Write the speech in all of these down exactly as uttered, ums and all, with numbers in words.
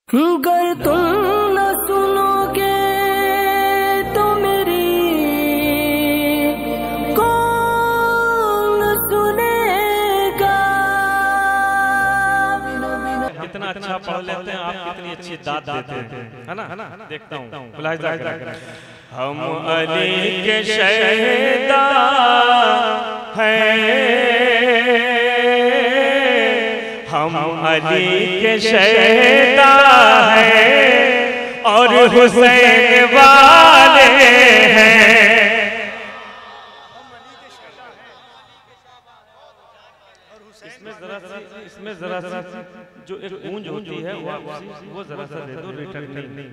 गर तुम न सुनोगे तो मेरी कौन सुनेगा। कितना अच्छा पढ़ लेते हैं आप, कितनी अच्छी दाद देते हैं, है ना? देखता हूँ मुलाहिजा करें। हम अली के शहदा हैं, हम अली के शहदा हैं और हुसैन वाले हैं। इसमें जरा सा इसमें जरा सा जो एक गूंज होती है वो वो जरा सा दे दो, रिटर्न नहीं।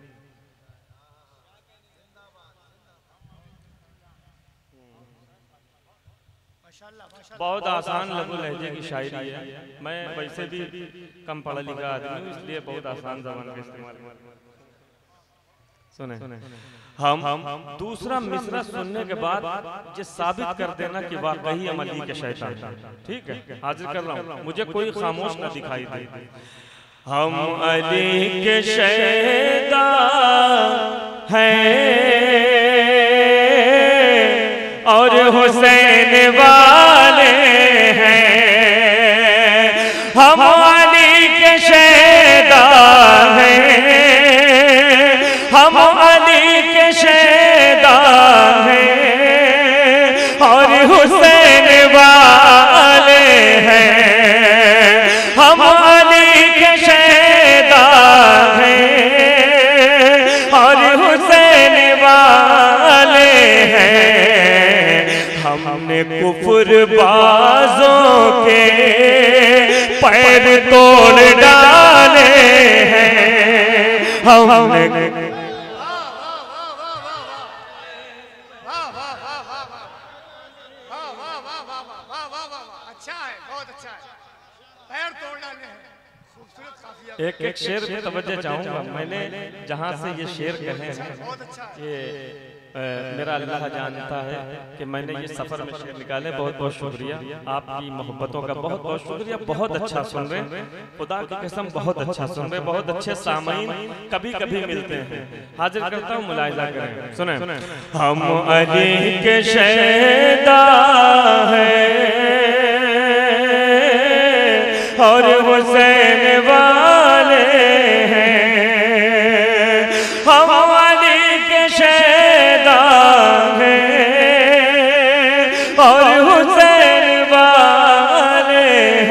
बहुत आसान लघु लहजे की शायरी है। मैं वैसे भी कम पढ़ा लिखा आदमी हूँ, इसलिए बहुत आसान जबान का इस्तेमाल। सुने, हम दूसरा मिसरा सुनने के बाद ये साबित कर देना कि वाकई हम अली के शैतान हैं। ठीक है, हाजिर कर रहा हूँ, मुझे कोई खामोश न दिखाई दे। हम अली के शैतान हैं और हुसैन वाले हैं। हम अली के शैतान हैं, हम अली के शैतान हैं और हुसैन वाले हैं। हम अली के शैतान हैं और हुसैन वाले हैं। हमने कुफर बाजों के पैर तोड़ डाले हैं। हमने अच्छा है, बहुत अच्छा है, पैर तोड़ डाले हैं। खूबसूरत काफिया। एक एक शेर पे तवज्जो चाहूंगा। मैंने जहाँ से ये शेर कहे हैं, ये आ, मेरा अल्लाह जानता है कि मैंने ये सफर में शेर निकाले। बहुत बहुत शुक्रिया, आपकी मोहब्बतों का बहुत बहुत शुक्रिया। बहुत अच्छा सुन रहे हैं, खुदा की कसम बहुत अच्छा सुन रहे हैं। बहुत अच्छे सामईन कभी कभी मिलते हैं। हाजिर करता हूँ, मुलाहिजा करें, सुने। हम अली के शैदा हैं और हुसैन वाले हैं। हम अली के शैदा हैं और हुसैन वाले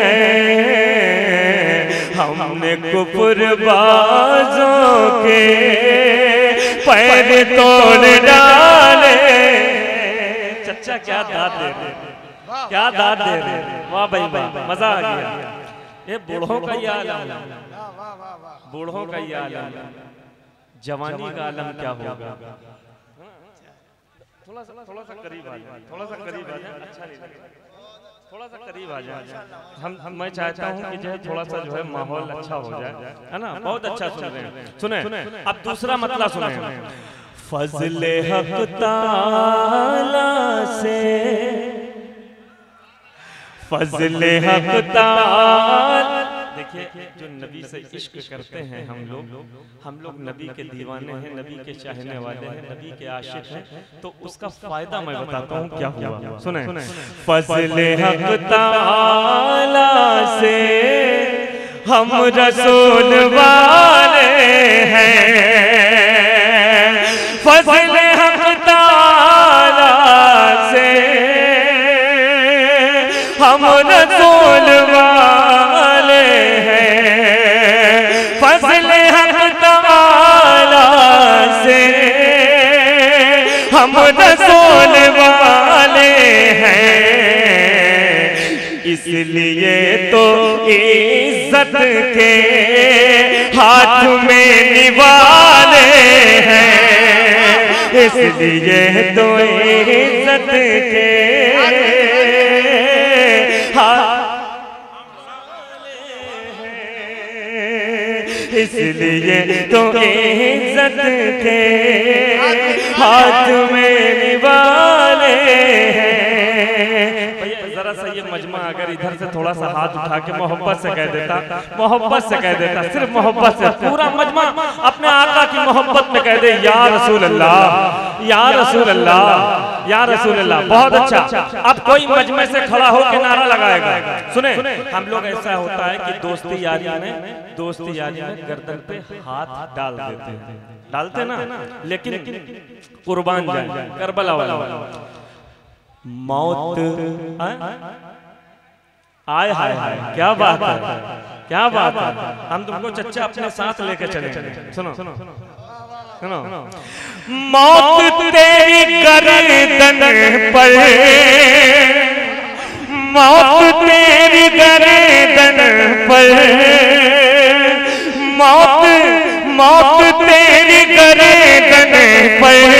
हैं। हमने कुफर बाजों के पैर तोड़ डाले। चचा क्या दाद दे रहे, क्या दाद दे रहे, वाह भाई वाह, मजा आ गया। ये बूढ़ों का ये आलम, बूढ़ों का ये आलम, जवानी का आलम क्या होगा। थोड़ा सा थोड़ा सा करीब आ जाए, थोड़ा सा करीब आ जाए, अच्छा नहीं लगेगा। थोड़ा सा करीब आ जाए। हम, हम मैं चाहता हूँ कि जो है थोड़ा सा जो है माहौल अच्छा हो जाए, है ना? बहुत अच्छा सुन रहे हैं। सुने, अब दूसरा मतलब सुने। फज़ले हक़ ताला से, फज़ले हक़ ताला। देखिए, जो नबी से इश्क करते हैं हम लोग, हम लोग नबी के दीवाने हैं, नबी के चाहने वाले हैं, नबी के आशिक हैं, तो उसका फायदा मैं बताता हूँ क्या हुआ। सुने, फज़ले हक़ ताला से हम रसूल वाले हैं। फज़ले हक़ ताला से हम रसूल वाले हैं। फज़ले हक़ ताला से हम रसूल वाले हैं। इसलिए तो इज्जत के हाथ में निवाले हैं। इसलिए तो इज्जत के इसलिए तो इज्जत के हाथ में निवाले हैं। भैया जरा सा ये मजमा अगर इधर से थोड़ा सा हाथ उठा के मोहब्बत से कह देता, मोहब्बत से कह देता, सिर्फ मोहब्बत से पूरा मजमा अपने आका की मोहब्बत में कह दे, या रसूल अल्लाह, या रसूल अल्लाह, या रसूल अल्लाह। बहुत अच्छा। अब कोई मजमे से खड़ा होकर नारा लगाएगा। सुने, हम लोग ऐसा होता है कि दोस्ती यारी में दोस्ती यारी में गर्दन पे हाथ डाल देते हैं, डालते ना, लेकिन कुर्बान जाए करबला वाला मौत आय हाय हाय, क्या बात है, क्या बात है। हम तुमको चच्चा अपने साथ लेके चले। सुनो सुनो सुनो, मौत तेरी गर्दन पर, मौत तेरी गर्दन पर, मौत मौत तेरी गर्दन पर,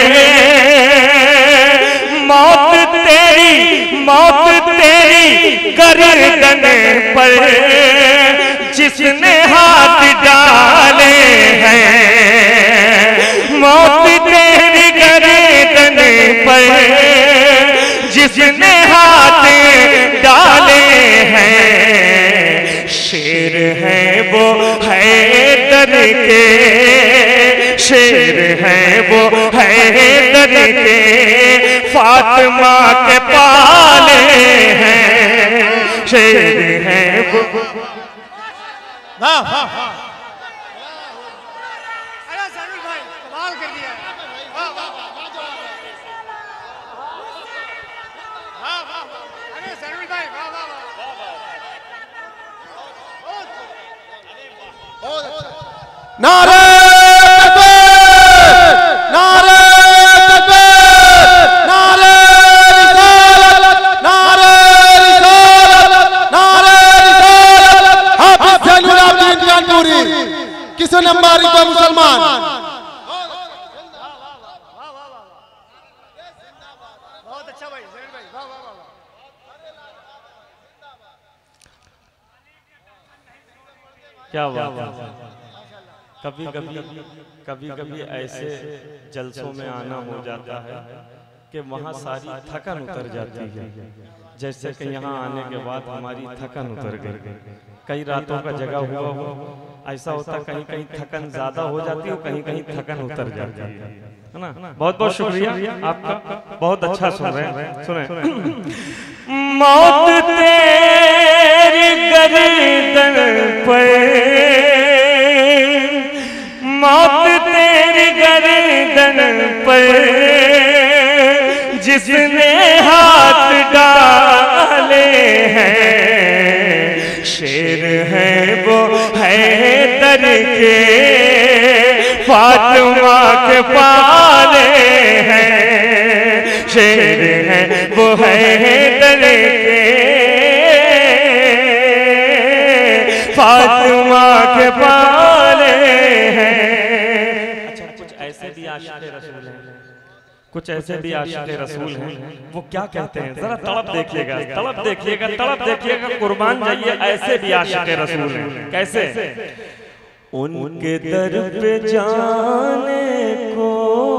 मौत तेरी मौत तेरी गर्दन पर, जिसने हाथ डाले हैं, मौत तेरी गर्दन पर, जिसने हाथ डाले हैं, शेर है वो हैदर के, शेर है वो हैदर के, फातिमा के पाले हैं, शेर है वो। वाह वाह वाह, अरे सरूल भाई कमाल कर दिया। वाह वाह वाह वाह, अरे सरूल भाई वाह वाह वाह। नारे तकबीर, नारे तकबीर, नारे रिसालत, नारे रिसालत, नारे रिसालत। हाफिज ज़ैनुल आबिदीन कानपुरी, किसी नंबर को मुसलमान। बहुत अच्छा भाई सरूल भाई, वाह वाह वाह। क्या बात है। कभी कभी कभी कभी ऐसे जलसों में आना हो जाता है कि वहाँ सारी थकन उतर जाती है, जैसे कि यहाँ आने के बाद हमारी थकन उतर गई। कई रातों का जगह हुआ हो, ऐसा होता कहीं कहीं थकन ज्यादा हो जाती है, कहीं कहीं थकन उतर जाती है, है ना। बहुत बहुत शुक्रिया आपका, बहुत अच्छा सुन रहे हैं। सुने, मौत तेरी गर्दन पर, मौत तेरी गर्दन पर, जिसने हाथ डाले हैं, शेर है वो हैदर के, फातिमा के पाले हैं, शेर है वो हैदर के, फातिमा के पाले हैं। अच्छा, कुछ ऐसे भी आशिक़े रसूल हैं, कुछ ऐसे भी आशिक़े रसूल हैं, वो क्या कहते हैं, जरा तड़प देखिएगा, तड़प देखिएगा, तड़प देखिएगा, कुर्बान जाइए। ऐसे भी आशिक़े रसूल हैं, कैसे? उनके दर पे जाने को,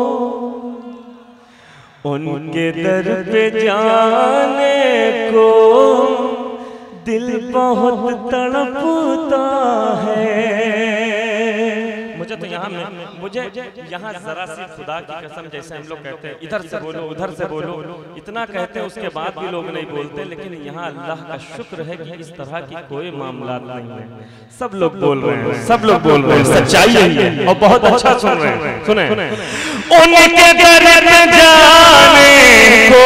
उनके दर पे जाने को दिल बहुत तड़पता है। मुझे तो यहाँ मुझे यहाँ जरा सी खुदा की कसम, जैसे हम लोग कहते हैं इधर से बोलो उधर से बोलो, इतना कहते हैं, उसके बाद भी लोग नहीं बोलते। लेकिन यहाँ अल्लाह का शुक्र है कि इस तरह की कोई मामला नहीं है, सब लोग बोल रहे हैं, सब लोग बोल रहे हैं, सच्चाई है और बहुत अच्छा सुन रहे हैं। सुने, उनके दर पे जाने को,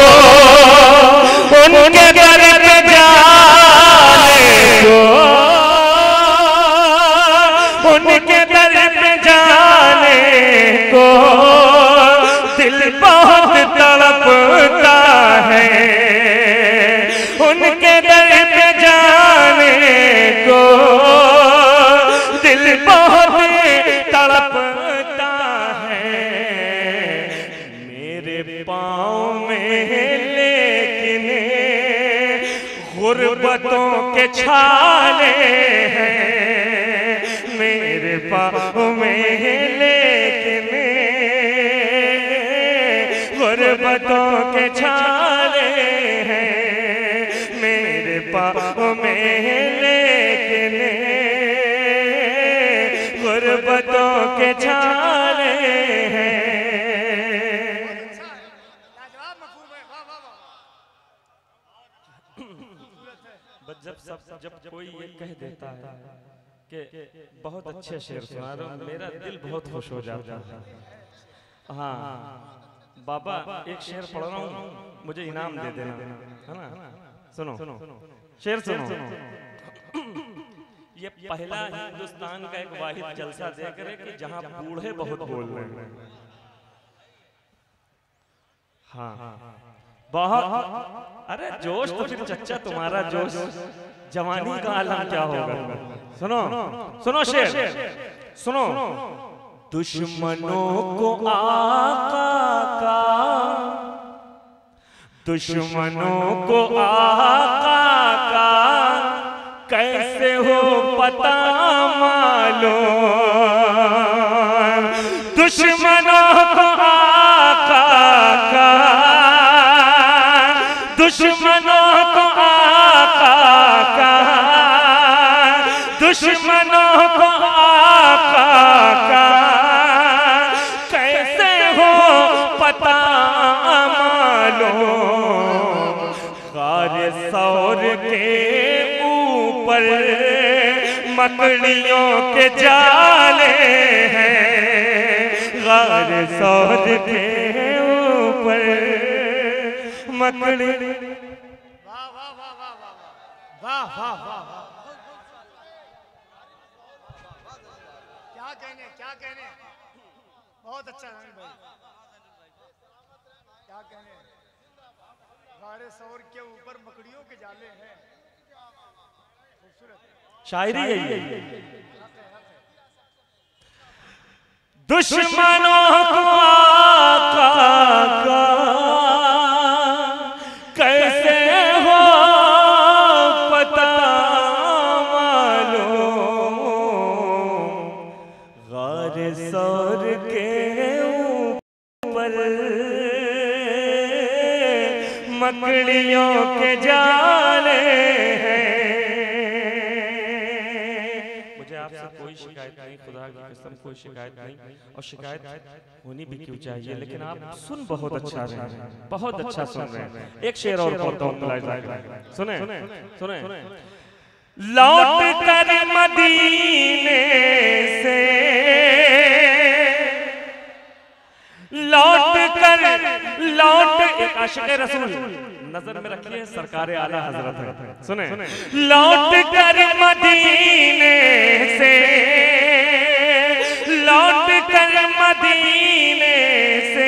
उनके दर पे जाने को, उनके दर पे जाने को दिल बहुत तड़पता है, उनके दर पे जाने को दिल बहुत तड़पता है। मेरे पाँव में लेकिन गुर्बतों के छाले हैं, मेरे पाँव में लेकिन गुर्बतों के छाले हैं। गुर्बतों के छाले हैं। लाजवाब मफहूम है, वाह वाह वाह। बस जब सब जब कोई ये कह देता है कि बहुत अच्छे शेर सुना रहे हो, मेरा दिल बहुत खुश हो जाता है। हाँ बाबा, एक शेर पढ़ रहा हूँ, मुझे इनाम दे देना, है ना? सुनो शेर सुनो। ये पहला हिंदुस्तान का एक वाहिद जलसा देकर है कि जहाँ बूढ़े बहुत बोल रहे हैं। हाँ बहुत, अरे जोश तो फिर चच्चा तुम्हारा जोश, जवानी का आलम क्या होगा। सुनो सुनो शेर सुनो। दुश्मनों को आका का, दुश्मनों को आका का कैसे हो पता मालूम। दुश्मनों को आका का, दुश्मनों को आका का, दुश्मनों को आका का कैसे हो पता मालूम। गारे सौर के ऊपर मकड़ियों के जाले हैं। गारे सौर के ऊपर मकड़ी। वाह वाह वाह वाह वाह वाह वाह वाह वाह। क्या कहने क्या कहने, बहुत अच्छा है भाई, क्या कहने। गारे सौर के ऊपर मकड़ियों के जाले हैं, खूबसूरत शायरी है ये। दुश्मनों को आका का कैसे हो पता मालूम। गारे सौर के ऊपर मकड़ियों के जाले हैं। मुझे आपसे कोई शिकायत नहीं, खुदा की कसम कोई शिकायत नहीं, और शिकायत होनी भी क्यों चाहिए, लेकिन आप सुन बहुत अच्छा रहे हैं, बहुत अच्छा सुन रहे हैं। एक शेर और पढ़ता हूँ, सुने सुने। लौट कर मदीने से, लौट कर लौट, एक आशिक़ रसूल नजर में रखिए, सरकार आला हजरत है, सुने। लौट कर मदीने से, लौट कर मदीने से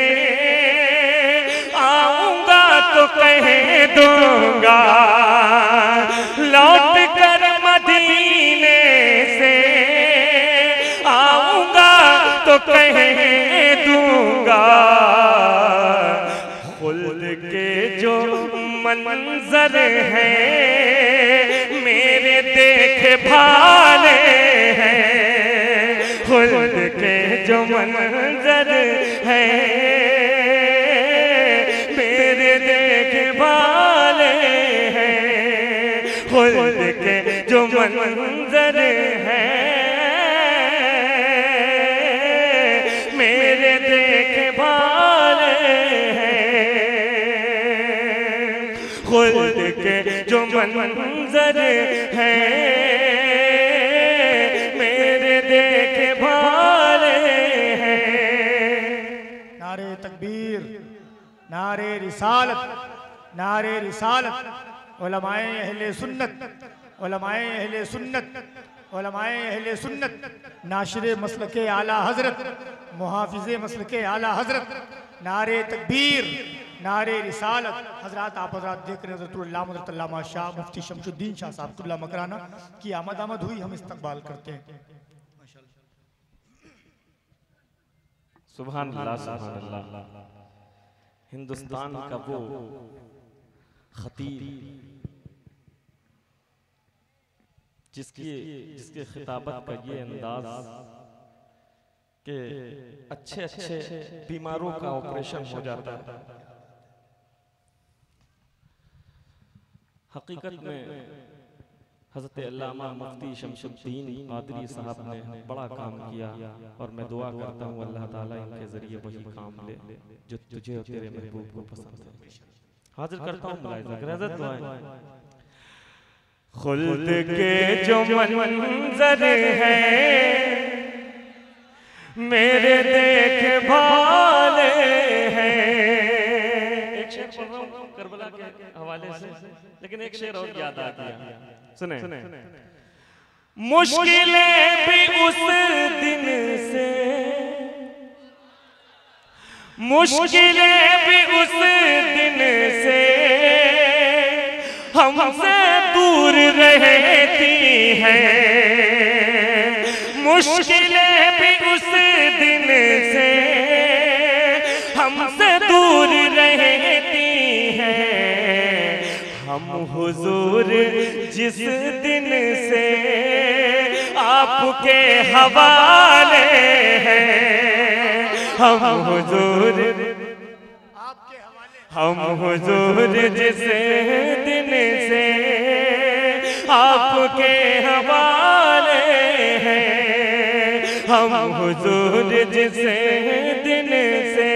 आऊंगा तो कह दूंगा। लौट कर मदीने से आऊंगा तो कह दूंगा। खुल्द के जो मंजर हैं मेरे देखे भाले हैं। खुल्द के जो मंजर हैं मेरे देखे भाले हैं। खुल्द के जो मंजर हैं मेरे देखे भाले हैं। खुल्द के जो मंजर हैं मेरे देखे भाले हैं। नारे तकबीर, नारे रिसालत, नारे रिसालत। उलमाए अहले सुन्नत, उलमाए अहले सुन्नत, उलमाए अहले सुन्नत, नाशिरे मसलके आला हजरत, मुहाफिजे मसलके आला हजरत। नारे तकबीर, नारे रिसालत। हजरात आप हजरात देख रहे हैं शाह मुफ्ती शमशुद्दीन शाह साहब मकराना की आमद आमद हुई, हम इस्तकबाल करते हैं। सुभान अल्लाह, सुभान अल्लाह। हिंदुस्तान का वो खतीब जिसकी जिसके खिताबत का ये अंदाज कि अच्छे अच्छे बीमारों का ऑपरेशन हो जाता है। हकीकत में हज़रत अल्लामा मुफ्ती शमशुद्दीन कादरी साहब ने बड़ा काम किया। किया, और मैं दुआ करता हूँ अल्लाह ताला इनके जरिए वही काम ले जो तुझे और तेरे महबूब को पसंद है। हाजिर करता हूँ मुलाहिज़ा करें हज़रत दुआएं। खुल्द के जो मंजर है मेरे देख भाले हैं। एक शेर पढ़ रहा हूँ करबला के हवाले से, लेकिन एक शेर और याद आ गया, सुने। मुश्किलें भी उस दिन से, मुश्किलें भी उस दिन से हमसे दूर रहती हैं। मुश्किलें भी उस दिन से हमसे दूर रहती हैं। हम हुजूर जिस दिन से आपके हवाले हैं, हम हुजूर आपके हवाले, हम हुजूर जिस दिन से आपके हवाले हैं, हम हुजूर जिस दिन से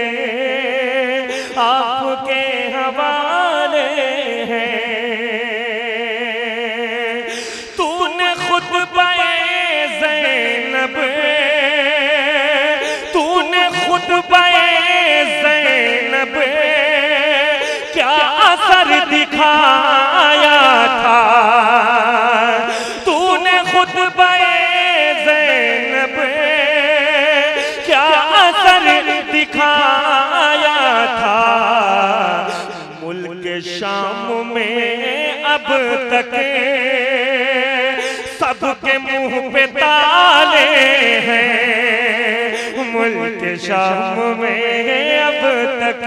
आपके हवाले हैं। तूने खुतबाए ज़ैनब, तूने खुतबाए ज़ैनब क्या असर दिखाया था। तूने खुतबाए ज़ैनब क्या असर दिखाया था। मुल्क शाम में अब तक सबके मुंह पे ताले हैं। मुल्क शाम में अब तक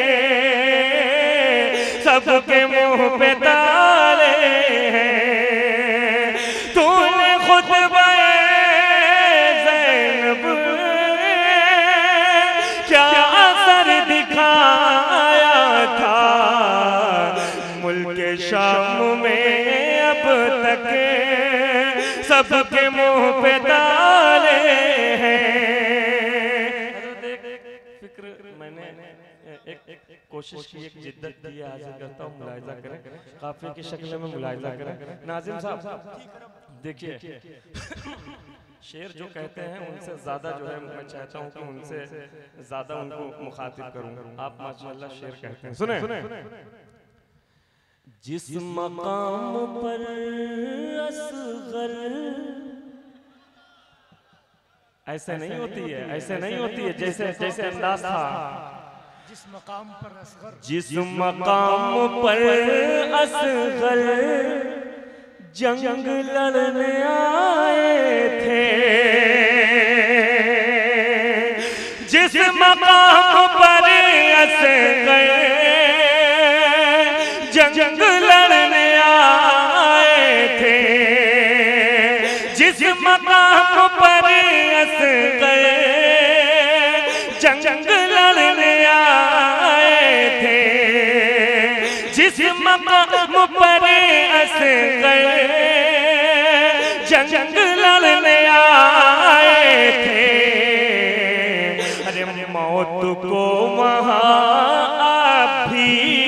सबके मुंह पे ताले हैं। तूने खुतबाए ज़ैनब क्या असर दिखाया था। मुल्क शाम में अब तक सबके मुंह पे ताले हैं। फिक्र मैंने एक, एक कोशिश की, एक जिद्दत की, हासिल करता हूँ, मुलाहिज़ा करें, काफिले की शक्ल में मुलाहिज़ा करें। नाज़िम साहब देखिए, शेर जो कहते हैं उनसे ज्यादा जो है मैं चाहता हूँ कि उनसे ज्यादा उनको मुखातिब करूँ। आप माशाअल्लाह शेर कहते हैं, सुने। जिस मकाम पर असगर, ऐसे नहीं होती है, ऐसे नहीं होती है जैसे जैसे अंदाज था। जिस मकाम पर असगर, जिस मकाम पर असगर जंग लड़ने आए थे, जिस मकाम पर असगर जंग लड़ने आए थे, जिस मकाम पर असगर जंग लड़ने आए थे, जिस मकाम पर असगर जंग लड़ने आए थे। अरे मौत को वहाँ आप भी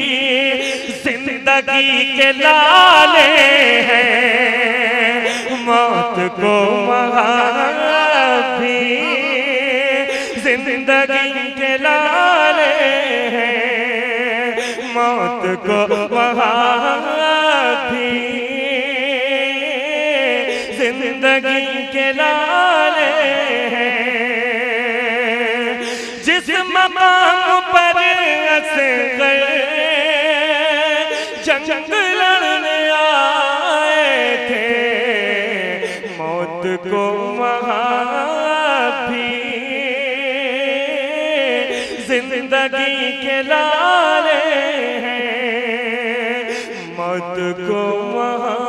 जिंदगी के लाले हैं। मौत को वहाँ भी जिंदगी के लाले हैं। मौत को वहाँ भी जिंदगी के लाले हैं। जिस मकाम पर असगर जंग लड़ने आए थे, मौत को वहाँ भी जिंदगी के लाले हैं। मौत को वहाँ